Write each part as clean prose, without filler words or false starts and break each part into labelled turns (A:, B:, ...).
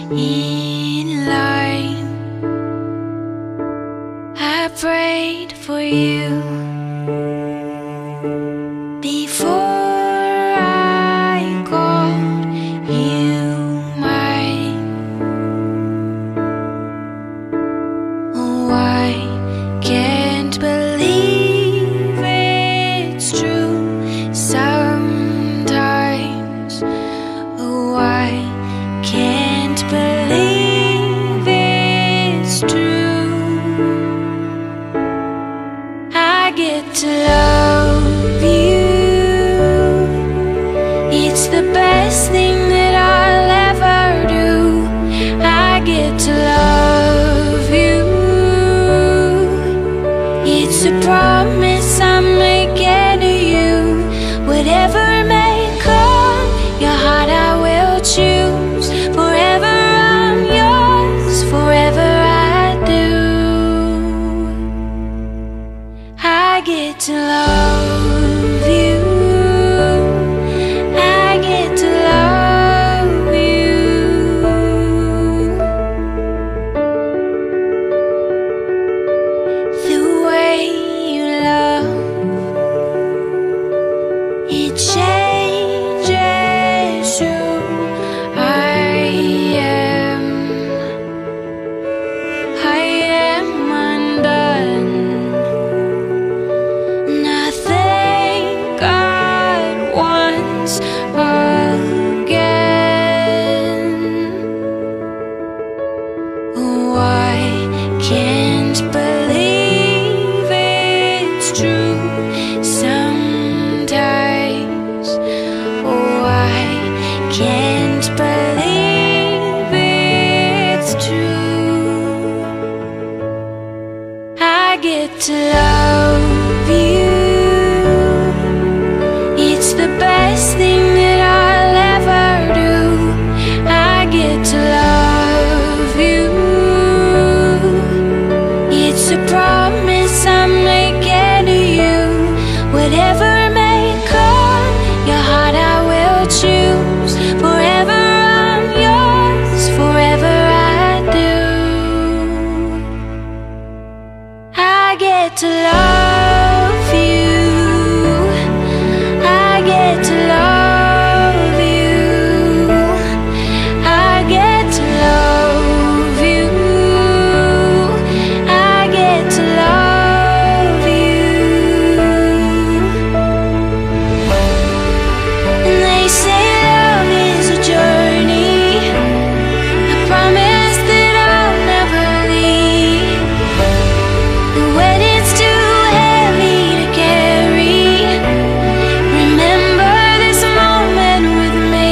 A: in line. I prayed for you before I called you mine. Oh, I can't believe it's true sometimes. Oh, I can't believe it's true. I get to love you. It's the best thing that I'll ever do. I get to love you. It's a promise I'm making to you. Whatever may come, your heart I will choose. Forever I'm yours, forever I do. I get to love you. I get to love you. The way you love, it changes who I am. I am undone. Nothing God wants again. Oh, I can't believe it's true sometimes. Oh, I can't believe it's true. I get to love you. It's the best thing that I'll ever do. I get to love you. It's a promise I'm making to you. Whatever may come, your heart I will choose. Forever I'm yours, forever I do. I get to love you. I get to love you. I get to love you. I get to love you. And they say love is a journey. I promise that I'll never leave. And when it's too heavy to carry, remember this moment with me.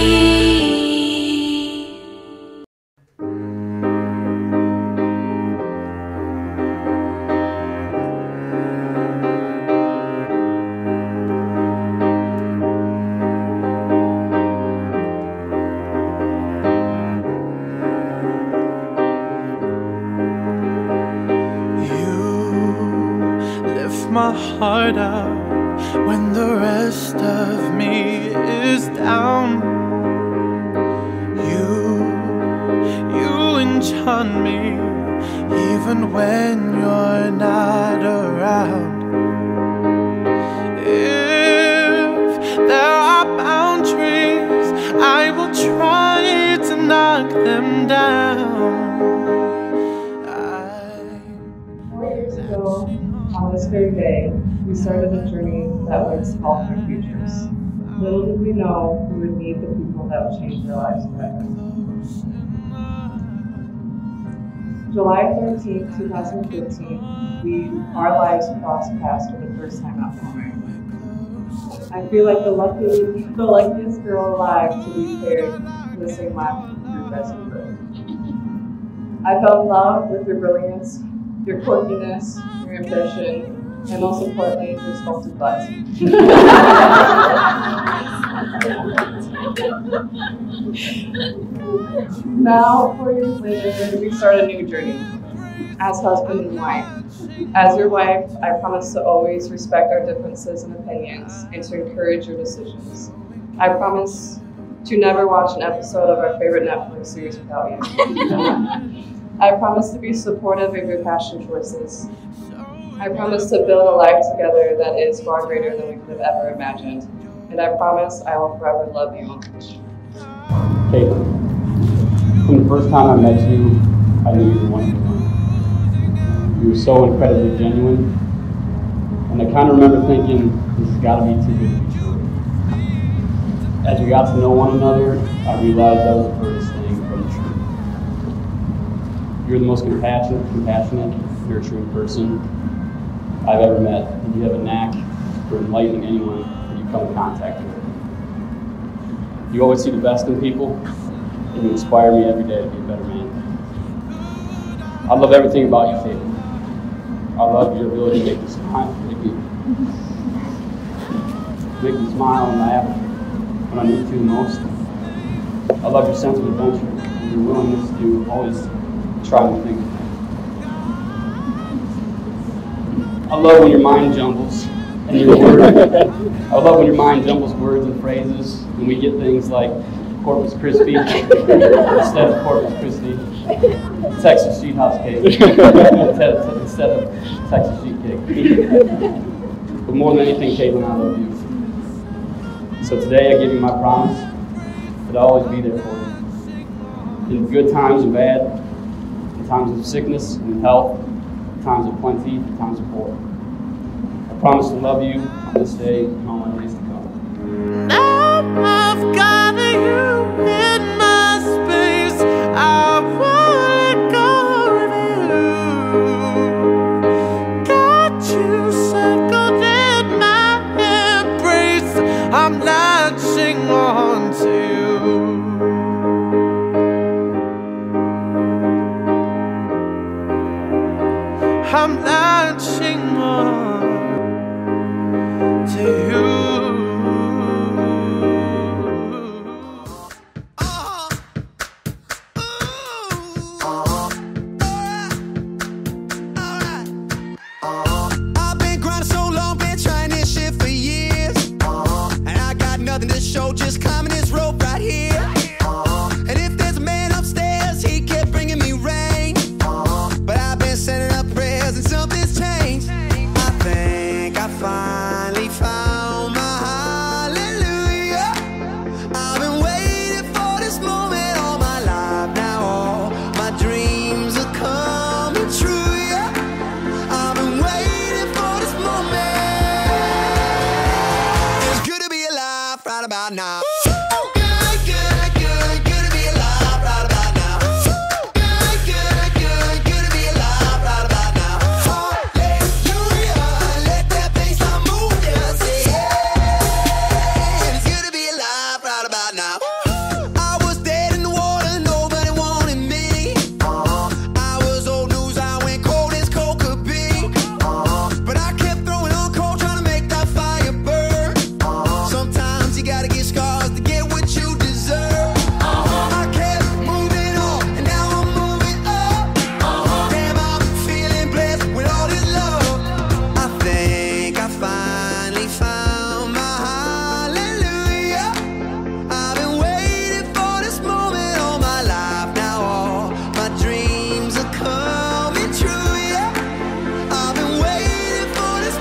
B: You lift my heart up when the rest of me is down. You enchant me even when you're not around. If there are boundaries, I will try to knock them down.
C: 4 years ago, on this very day, we started a journey that would sculpt our futures. Little did we know we would meet the people that would change our lives forever. July 13th, 2015, our lives crossed paths for the first time at home. I feel like the luckiest girl alive to be paired in the same life group as you were. I fell in love with your brilliance, your quirkiness, your ambition, and most importantly, your sculpted butt. Now, 4 years later, we start a new journey as husband and wife. As your wife, I promise to always respect our differences and opinions and to encourage your decisions. I promise to never watch an episode of our favorite Netflix series without you. I promise to be supportive of your fashion choices. I promise to build a life together that is far greater than we could have ever imagined. And I promise I will forever love you, Uncle.
D: Kaitlyn, from the first time I met you, I knew you were one of a kind. You were so incredibly genuine, and I kind of remember thinking, this has got to be too good to be true. As we got to know one another, I realized that was the furthest thing from the truth. You're the most compassionate, nurturing person I've ever met, and you have a knack for enlightening anyone that you come in contact with. You always see the best in people, and you inspire me every day to be a better man. I love everything about you, Kaitlyn. I love your ability to make me smile, and laugh when I need to the most. I love your sense of adventure and your willingness to always try new things. I love when your mind jumbles and your words. I love when your mind jumbles words and phrases, and we get things like Corpus Christi instead of Corpus Christi, Texas Sheet House cake instead of Texas sheet cake. But more than anything, Kaitlyn, I love you. So today I give you my promise that I'll always be there for you. In good times and bad, in times of sickness and health, in times of plenty, in times of poor. I promise to love you on this day and all my days to come.
B: Now I've got you in my space. I wanna go with you. Got you circled in my embrace. I'm latching on to you. I'm latching on to you.
E: I've been grinding so long, been trying this shit for years. And I got nothing to show, just climbing this rope right here. And if there's a man upstairs, he kept bringing me rain. But I've been sending up prayers and something's changed. I think I finally found my hallelujah. I've been waiting for this moment all my life. Now all my dreams are coming true, yeah. I've been waiting for this moment. It's good to be alive right about now. Good, good, good, good to be alive right about now. Good, good, good, good to be alive right about now. Hallelujah, let that bassline move, yeah, say yeah. It's good to be alive right about now. I was dead in the water, nobody wanted me. I was old news, I went cold as cold could be. But I kept throwing on cold, trying to make that fire burn. Sometimes you gotta get scars to get what you deserve. I kept moving on, and now I'm moving up. Damn, I'm feeling blessed with all this love. I think I finally found my hallelujah. I've been waiting for this moment all my life. Now all my dreams are coming true, yeah. I've been waiting for this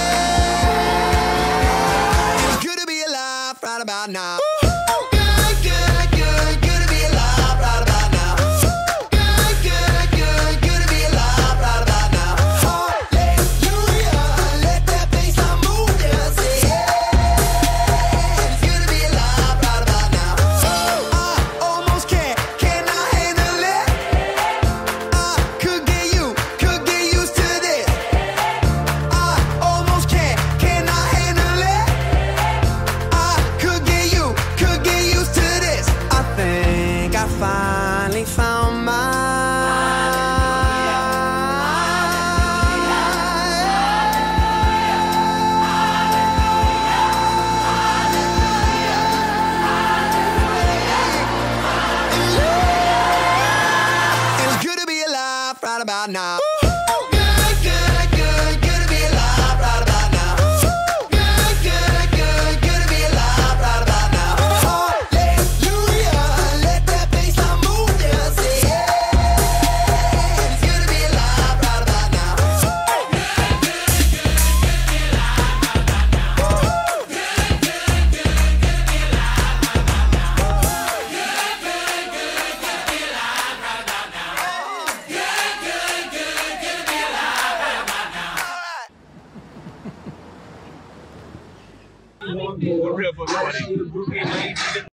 E: moment. It's good to be alive right about now. Good, good, good, good to be alive right about now. Good, good, good, good to be alive right about now. Hallelujah, let that bassline move, yeah, say yeah. It's good to be alive right about now. I almost can't, cannot handle it. I could get used to this. I almost can't, cannot handle it. I could get used to this. I think I finally found my It's good to be alive right about now. Good, good, good, good to be alive right about now. Good, good, good, good to be alive right about now. Hallelujah.
F: real book party.